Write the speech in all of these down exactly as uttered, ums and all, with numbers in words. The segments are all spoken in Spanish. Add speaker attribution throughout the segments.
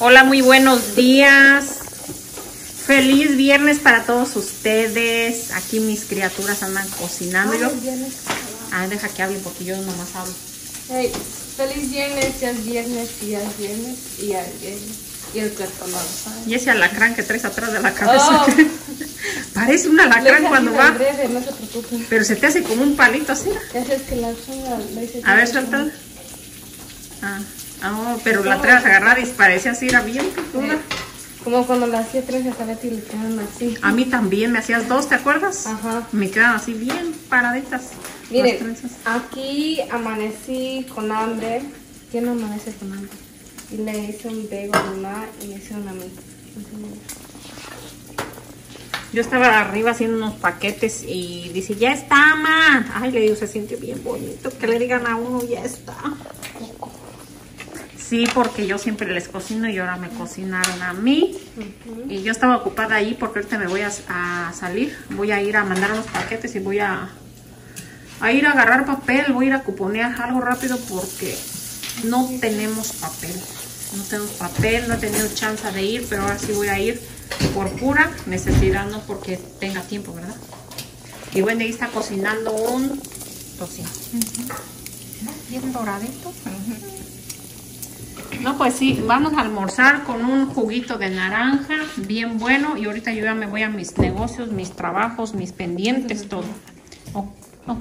Speaker 1: Hola, muy buenos días. Feliz viernes para todos ustedes. Aquí mis criaturas andan cocinando. Ay, yo... Ah, deja que hable porque yo nomás hablo.
Speaker 2: Hey, feliz viernes, ya es viernes y ya es viernes y ya es viernes. Y el cuerpo no lo sabe.
Speaker 1: Y ese alacrán que traes atrás de la cabeza. Oh. Parece un alacrán cuando va.
Speaker 2: Breve, no se preocupen.
Speaker 1: Pero se te hace como un palito así.
Speaker 2: Es que la zona,
Speaker 1: a ver, suéltala. Ah, oh, pero la traes agarrada y parecía así, era bien picuda. Sí.
Speaker 2: Como cuando la hacía tres a Betty le quedan así.
Speaker 1: A mí también me hacías dos, ¿te acuerdas?
Speaker 2: Ajá.
Speaker 1: Me quedan así bien paraditas.
Speaker 2: Miren, aquí amanecí con hambre. ¿Quién amanece con hambre? Y le hice un bagel a mi mamá y me hicieron a mí.
Speaker 1: Yo estaba arriba haciendo unos paquetes y dice, ya está, ma. Ay, le digo, se siente bien bonito que le digan a uno, ya está. Sí, porque yo siempre les cocino y ahora me cocinaron a mí. Uh-huh. Y yo estaba ocupada ahí porque ahorita me voy a, a salir. Voy a ir a mandar unos paquetes y voy a, a ir a agarrar papel. Voy a ir a cuponear algo rápido porque no tenemos papel. No tenemos papel, no he tenido chance de ir, pero ahora sí voy a ir por pura necesidad, no porque tenga tiempo, ¿verdad? Y bueno, ahí está cocinando un tocino. Uh-huh. Bien doradito. Uh-huh. No, pues sí, vamos a almorzar con un juguito de naranja, bien bueno. Y ahorita yo ya me voy a mis negocios, mis trabajos, mis pendientes, todo. Oh, oh.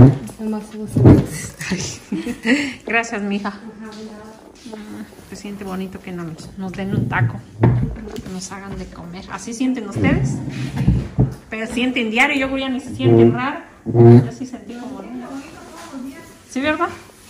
Speaker 1: Gracias, mija. Se siente bonito que nos, nos den un taco, que nos hagan de comer. ¿Así sienten ustedes? Pero sienten diario, yo ya ni se sienten raro. Yo sí sentí como... ¿Sí, verdad?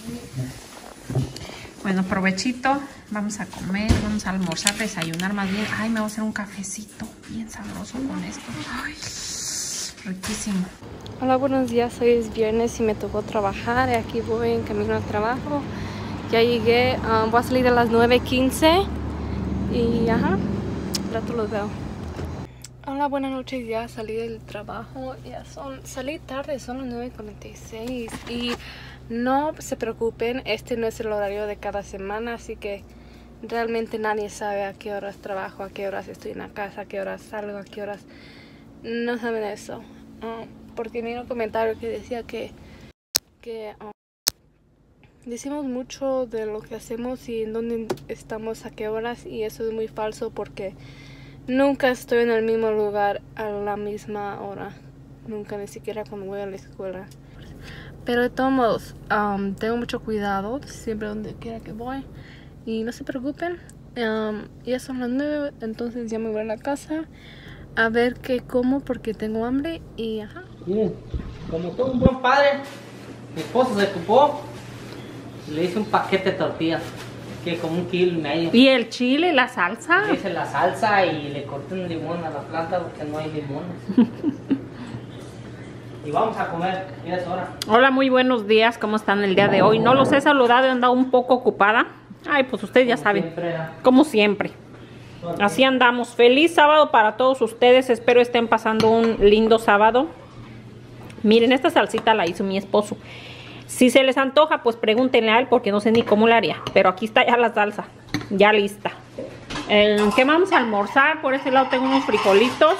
Speaker 1: Bueno, provechito. Vamos a comer, vamos a almorzar, desayunar más bien. Ay, me voy a hacer un cafecito bien sabroso con esto. Ay, riquísimo.
Speaker 2: Hola, buenos días. Hoy es viernes y me tocó trabajar. Aquí voy en camino al trabajo. Ya llegué, um, voy a salir a las nueve quince y ajá, rato los veo. Hola, buenas noches, ya salí del trabajo, ya son, salí tarde, son las nueve cuarenta y seis y no se preocupen, este no es el horario de cada semana, así que realmente nadie sabe a qué horas trabajo, a qué horas estoy en la casa, a qué horas salgo, a qué horas, no saben eso, um, porque vi un comentario que decía que, que um, decimos mucho de lo que hacemos y en dónde estamos a qué horas y eso es muy falso porque nunca estoy en el mismo lugar a la misma hora. Nunca, ni siquiera cuando voy a la escuela. Pero de todos modos, um, tengo mucho cuidado siempre donde quiera que voy. Y no se preocupen, um, ya son las nueve, entonces ya me voy a la casa a ver qué como porque tengo hambre y ajá.
Speaker 3: Bien, como todo un buen padre, mi esposo se ocupó. Le hice un paquete de tortillas, que como un kilo y medio.
Speaker 1: ¿Y el chile, la salsa?
Speaker 3: Le hice la salsa y le corté un limón a la planta porque no hay limones. Y vamos a comer, ya es hora.
Speaker 1: Hola, muy buenos días, ¿cómo están el día de hoy? No los he saludado, he andado un poco ocupada. Ay, pues ustedes ya saben, siempre, ¿eh? Como siempre. Así andamos. Feliz sábado para todos ustedes, espero estén pasando un lindo sábado. Miren, esta salsita la hizo mi esposo. Si se les antoja, pues pregúntenle a él porque no sé ni cómo la haría. Pero aquí está ya la salsa, ya lista. Eh, ¿Qué vamos a almorzar? Por ese lado tengo unos frijolitos.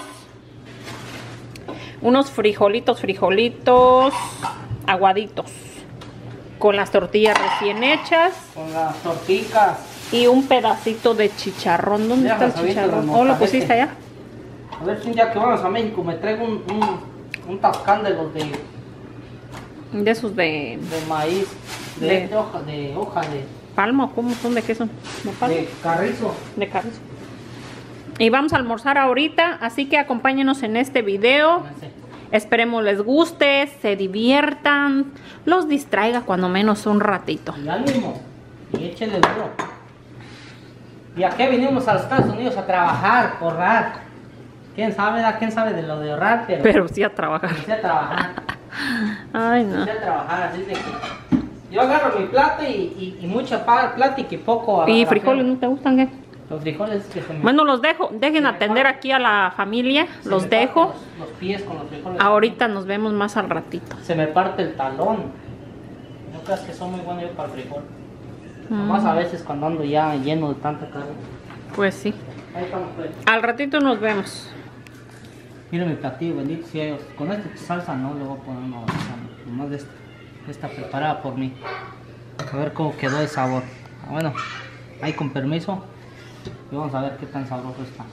Speaker 1: Unos frijolitos, frijolitos aguaditos. Con las tortillas recién hechas.
Speaker 3: Con las tortillas.
Speaker 1: Y un pedacito de chicharrón. ¿Dónde ya está el chicharrón? ¿Oh, lo pusiste allá?
Speaker 3: A ver si un día que vamos a México me traigo un, un, un tascán de los de...
Speaker 1: De esos de...
Speaker 3: De maíz, de, de, de hoja, de hoja de...
Speaker 1: ¿Palma? ¿Cómo son? ¿De qué son? ¿De palma?
Speaker 3: De carrizo.
Speaker 1: De carrizo. Y vamos a almorzar ahorita, así que acompáñenos en este video. Sí. Esperemos les guste, se diviertan, los distraiga cuando menos un ratito.
Speaker 3: Y ánimo, y échenle duro. ¿Y a qué vinimos a los Estados Unidos? A trabajar, ahorrar. ¿Quién sabe? ¿Quién sabe de lo de ahorrar? Pero,
Speaker 1: pero sí a trabajar.
Speaker 3: Pero sí a trabajar.
Speaker 1: Ay, no.
Speaker 3: Sí a trabajar, así de que yo agarro mi plata y, y, y mucha plata y que poco... A,
Speaker 1: ¿Y frijoles no te gustan, qué?
Speaker 3: Los frijoles que se me...
Speaker 1: Bueno, los dejo, dejen atender aquí a la familia, se los dejo.
Speaker 3: Los, los pies con los frijoles.
Speaker 1: Ahorita nos vemos más al ratito.
Speaker 3: Se me parte el talón. No creas que soy muy bueno yo para el frijol. Mm. Nomás a veces cuando ando ya lleno de tanta carne.
Speaker 1: Pues sí.
Speaker 3: Ahí estamos, pues.
Speaker 1: Al ratito nos vemos.
Speaker 3: Mira mi platillo, bendito sea Dios. Con esta salsa no le voy a poner una salsa, nomás de esta, esta preparada por mí. A ver cómo quedó el sabor. Bueno, ahí con permiso. Y vamos a ver qué tan sabroso está.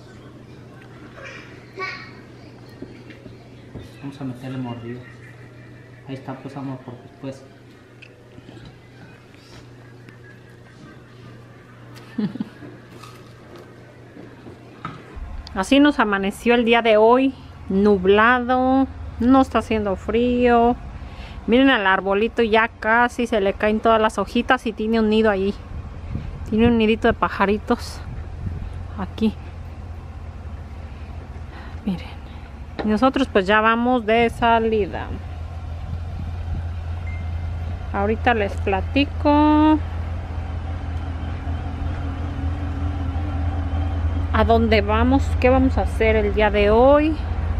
Speaker 3: Vamos a meterle mordido. Ahí está, pues amor, por después.
Speaker 1: Así nos amaneció el día de hoy, nublado, no está haciendo frío. Miren al arbolito, ya casi se le caen todas las hojitas y tiene un nido ahí. Tiene un nidito de pajaritos aquí. Miren. Y nosotros pues ya vamos de salida. Ahorita les platico a dónde vamos, qué vamos a hacer el día de hoy.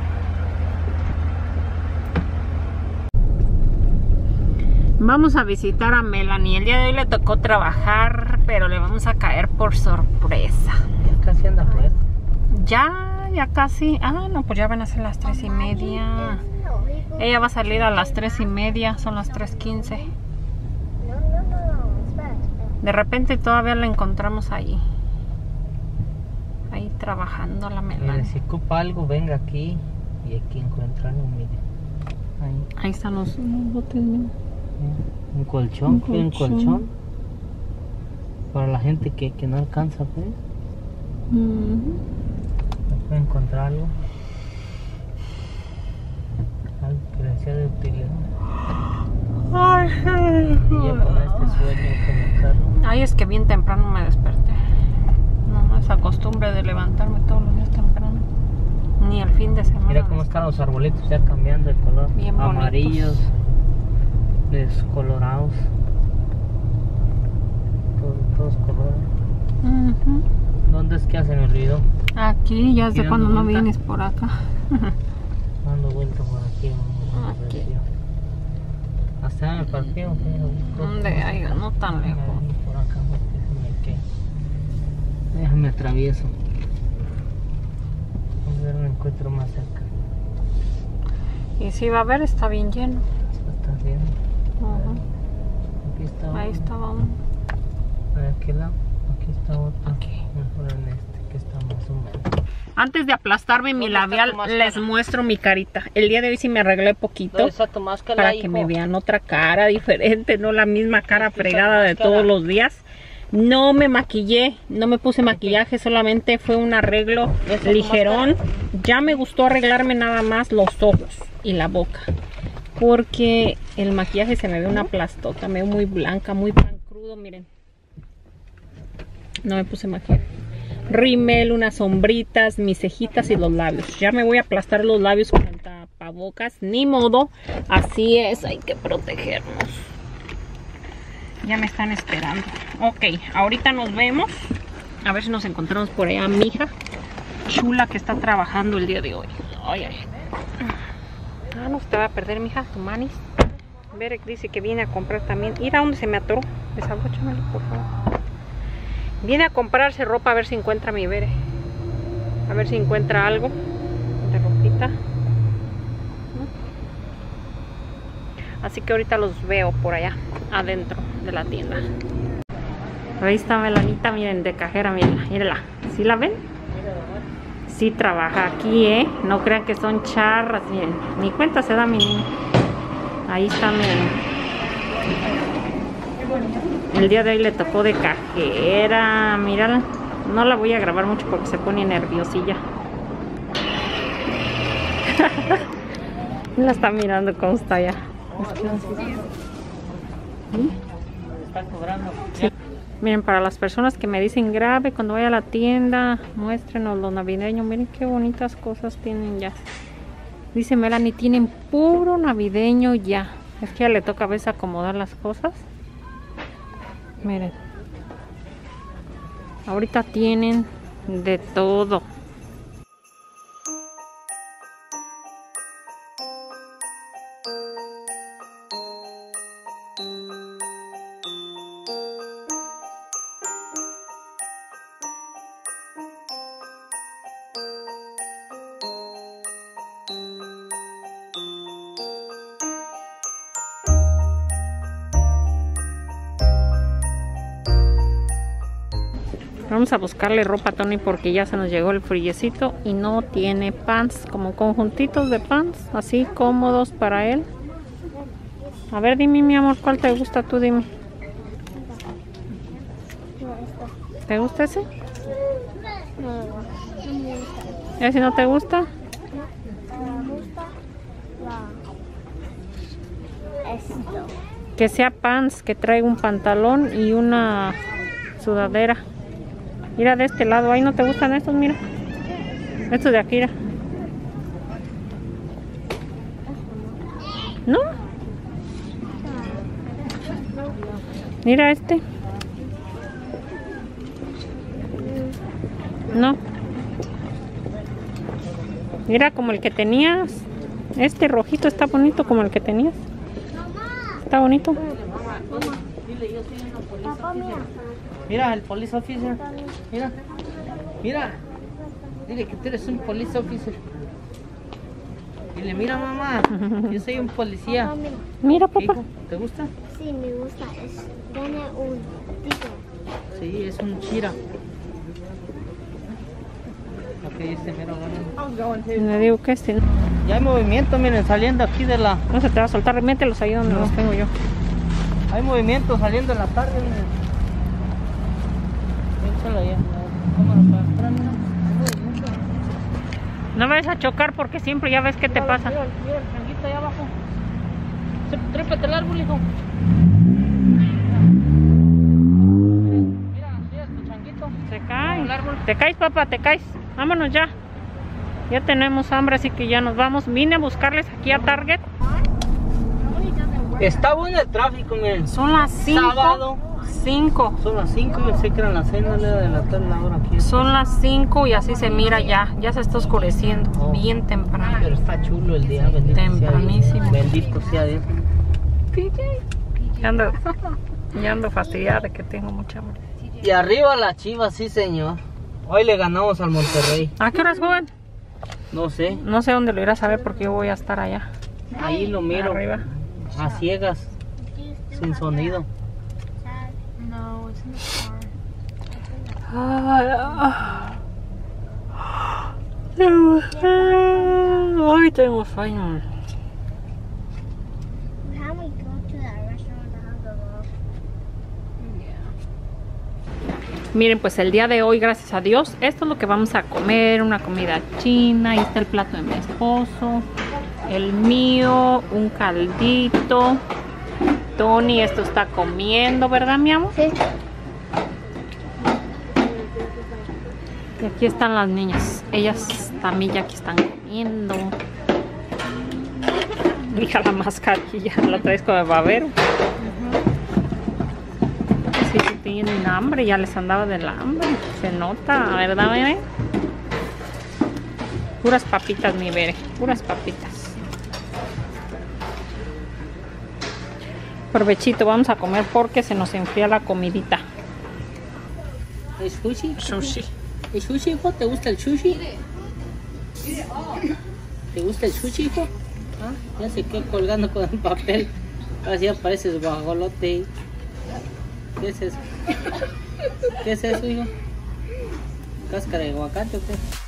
Speaker 1: Vamos a visitar a Melanie. El día de hoy le tocó trabajar, pero le vamos a caer por sorpresa.
Speaker 3: Ya casi anda afuera.
Speaker 1: Ya, ya casi. Ah, no, pues ya van a ser las tres y media. Ella va a salir a las tres y media, son las tres quince. De repente todavía la encontramos ahí. Ahí trabajando la Melanie.
Speaker 3: Mire, si ocupa algo, venga aquí. Y aquí encuentrarlo, mire. Ahí.
Speaker 1: Ahí están los, los botes, mira.
Speaker 3: Un colchón,
Speaker 1: Un
Speaker 3: ¿quiere un
Speaker 1: colchón.
Speaker 3: colchón? Para la gente que, que no alcanza, pues.
Speaker 1: Mm.
Speaker 3: Puede encontrar algo. Algo que le sea de utilidad.
Speaker 1: Ay,
Speaker 3: Y ya con este sueño como carro.
Speaker 1: Ay, es que bien temprano me desperté. No, esa costumbre de levantarme todos los días temprano. Ni el fin de semana.
Speaker 3: Mira cómo están los arbolitos ya cambiando de color.
Speaker 1: Bien bonitos.
Speaker 3: Amarillos, descolorados. Todos, todos colores.
Speaker 1: Ujú.
Speaker 3: ¿Dónde es que hacen el ruido?
Speaker 1: Aquí, ya es de
Speaker 3: ¿Y
Speaker 1: cuando
Speaker 3: dando
Speaker 1: no
Speaker 3: vuelta?
Speaker 1: vienes por acá.
Speaker 3: Dando vuelta por aquí. vamos a ver,
Speaker 1: Aquí.
Speaker 3: tío. Hasta en el partido.
Speaker 1: ¿Dónde? Ay, no tan lejos.
Speaker 3: Por acá, porque se me queda. Déjame atravieso. Vamos a ver un encuentro más cerca.
Speaker 1: Y si va a ver, está bien lleno.
Speaker 3: ¿Estás viendo?
Speaker 1: Ujú.
Speaker 3: Aquí está uno.
Speaker 1: Ahí estaba uno.
Speaker 3: ¿De aquel lado? Aquí está otro.
Speaker 1: Aquí.
Speaker 3: Mejor en este, que está más o menos.
Speaker 1: Antes de aplastarme mi
Speaker 3: ¿Dónde está
Speaker 1: labial,
Speaker 3: tu máscara?
Speaker 1: les muestro mi carita. El día de hoy sí me arreglé poquito.
Speaker 3: ¿Dónde está tu máscara,
Speaker 1: Para
Speaker 3: hijo?
Speaker 1: que me vean otra cara diferente, no la misma cara
Speaker 3: Aquí está
Speaker 1: fregada
Speaker 3: tu
Speaker 1: de
Speaker 3: máscara.
Speaker 1: todos los días. No me maquillé, no me puse maquillaje, solamente fue un arreglo
Speaker 3: ¿Esa es tu
Speaker 1: ligerón. Ya me gustó arreglarme nada más los ojos y la boca, porque el maquillaje se me ve una plastota, me veo muy blanca, muy pan crudo, miren. No me puse maquillaje. Rímel, unas sombritas, mis cejitas y los labios. Ya me voy a aplastar los labios con el tapabocas, ni modo, así es, hay que protegernos. Ya me están esperando. Ok, ahorita nos vemos. A ver si nos encontramos por allá a mi hija chula que está trabajando el día de hoy. Ay, ay. Ah, no se te va a perder, mija, tu manis. Berek dice que viene a comprar también. Ir a donde se me atoró. Desabróchamelo, por favor. Viene a comprarse ropa a ver si encuentra mi Bere. A ver si encuentra algo de ropita. Así que ahorita los veo por allá, adentro de la tienda. Ahí está Melanita, miren, de cajera, miren, mírenla. ¿Sí la ven? Sí trabaja aquí, ¿eh? No crean que son charras, miren. Ni cuenta se da mi niña. Ahí está, miren. El día de hoy le tocó de cajera, mírala. No la voy a grabar mucho porque se pone nerviosilla. La está mirando cómo está ya. ¿Sí?
Speaker 3: Está cobrando.
Speaker 1: Sí. Miren, para las personas que me dicen grave cuando vaya a la tienda, muéstrenos lo navideño. Miren qué bonitas cosas tienen ya. Dice Melanie, tienen puro navideño ya. Es que ya le toca a veces acomodar las cosas. Miren. Ahorita tienen de todo. Vamos a buscarle ropa a Tony porque ya se nos llegó el friecito y no tiene pants, como conjuntitos de pants, así cómodos para él. A ver, dime, mi amor, ¿cuál te gusta tú? Dime. ¿Te gusta ese? ¿Ese no te gusta? Que sea pants, que traiga un pantalón y una sudadera. Mira de este lado, ahí no te gustan estos, mira. Estos de aquí, mira. ¿No? Mira este. No. Mira como el que tenías. Este rojito está bonito como el que tenías. Está bonito.
Speaker 3: Mira, el police officer. Mira. Mira. Dile que tú eres un police officer. Dile, mira, mamá. Yo soy un policía.
Speaker 1: Mira, papá.
Speaker 3: ¿Te gusta?
Speaker 4: Sí, me gusta. Es, tiene un ticket.
Speaker 3: Sí, es un chira. Ok, este mero bueno.
Speaker 1: Le digo que este.
Speaker 3: Ya hay movimiento, miren, saliendo aquí de la...
Speaker 1: No se te va a soltar, mételos ahí donde
Speaker 3: No.
Speaker 1: los tengo yo.
Speaker 3: Hay movimiento saliendo en la tarde, miren. Échalo allá. Cámara para atrás, mira. Hay movimiento.
Speaker 1: No vayas a chocar porque siempre ya ves qué te
Speaker 3: Mira,
Speaker 1: pasa.
Speaker 3: Mira, mira el changuito allá abajo. Sí, trépate el árbol, hijo. Mira, mira tu changuito.
Speaker 1: Se cae.
Speaker 3: El árbol.
Speaker 1: Te caes, papá, te caes. Vámonos ya. Ya tenemos hambre, así que ya nos vamos. Vine a buscarles aquí a Target.
Speaker 3: Está bueno el tráfico, miren.
Speaker 1: Son las cinco.
Speaker 3: Sábado.
Speaker 1: cinco.
Speaker 3: Son las cinco, pensé que eran las seis, no le da de la tarde la hora aquí.
Speaker 1: Son las cinco y así se mira ya. Ya se está oscureciendo.
Speaker 3: Oh.
Speaker 1: Bien temprano.
Speaker 3: Pero está chulo el día, bendito
Speaker 1: Tempranísimo.
Speaker 3: sea Dios. Bendito sea Dios.
Speaker 1: Ya ando, ya ando fastidiada de que tengo mucha hambre.
Speaker 3: Y arriba la Chivas, sí señor. Hoy le ganamos al Monterrey.
Speaker 1: ¿A qué horas juegan?
Speaker 3: No sé,
Speaker 1: No sé dónde lo irás a ver porque yo voy a estar allá.
Speaker 3: ahí lo miro.
Speaker 1: Arriba.
Speaker 3: A ciegas, sin sonido.
Speaker 4: No, it's in the car.
Speaker 1: Ay, tengo sueño.
Speaker 4: How we go to that restaurant that has the love?
Speaker 1: Miren, pues el día de hoy, gracias a Dios, esto es lo que vamos a comer, una comida china. Ahí está el plato de mi esposo, el mío, un caldito. Tony, esto está comiendo, ¿verdad, mi amor?
Speaker 4: Sí.
Speaker 1: Y aquí están las niñas. Ellas también ya aquí están comiendo. Mira la mascarilla, la traes como de babero. Sí, sí tienen hambre, ya les andaba del hambre. Se nota, ¿verdad, bebé? Puras papitas, mi bebé, puras papitas. Provechito, vamos a comer porque se nos enfría la comidita.
Speaker 3: ¿Es sushi?
Speaker 1: Sushi.
Speaker 3: ¿Es sushi, hijo? ¿Te gusta el sushi? ¿Te gusta el sushi, hijo? ¿Ah? Ya se quedó colgando con el papel. Ahora sí apareces guajolote. ¿Qué es eso? ¿Qué es eso, hijo? ¿Cáscara de aguacate o qué?